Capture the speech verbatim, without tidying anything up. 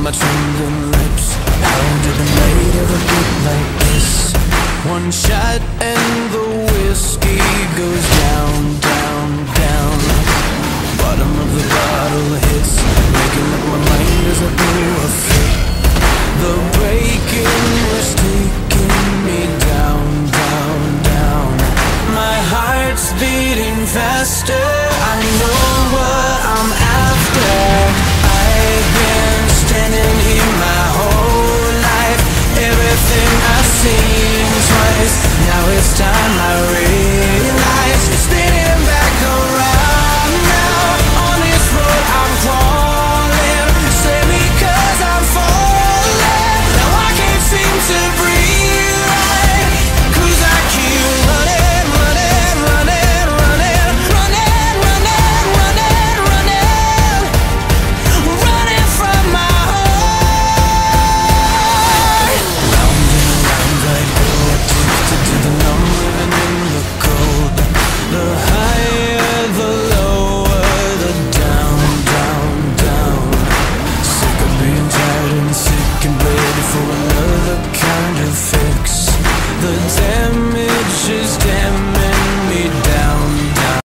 my trembling lips. How did the night ever get like this? One shot and the whiskey goes down, down, down. Bottom of the bottle hits, making up my mind as I do a fit. The breaking was taking me down, down, down. My heart's beating faster.